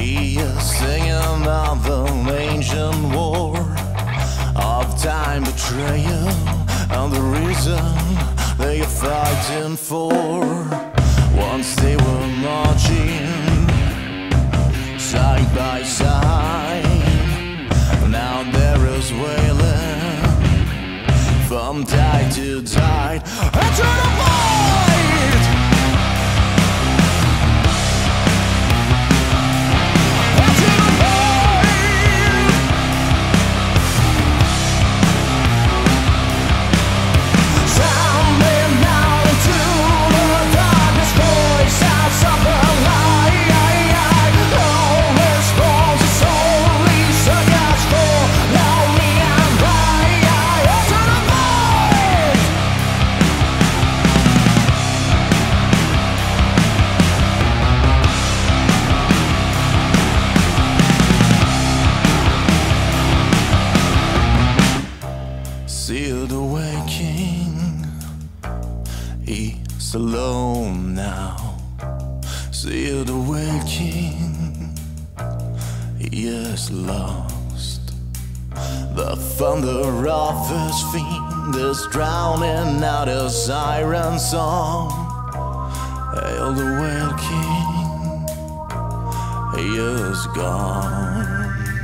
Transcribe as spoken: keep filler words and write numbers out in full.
He is singing about the ancient war of time, betrayal, and the reason they are fighting for. Once they were marching side by side, now there is wailing from tide to tide. Enter the void! Enter the void! Sounding out into the darkness, voices of the light. No response is only searches for lonely and bright. Enter the void! Sealed away, King. He's alone now. Sealed away, King. He is lost. The thunder of his fiend is drowning out his siren song. Hail the whale, King. He is gone.